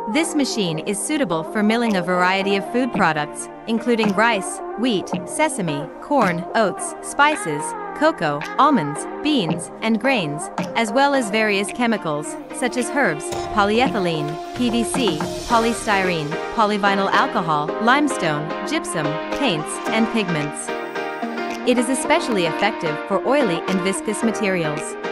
This machine is suitable for milling a variety of food products, including rice, wheat, sesame, corn, oats, spices, cocoa, almonds, beans, and grains, as well as various chemicals, such as herbs, polyethylene, PVC, polystyrene, polyvinyl alcohol, limestone, gypsum, paints, and pigments. It is especially effective for oily and viscous materials.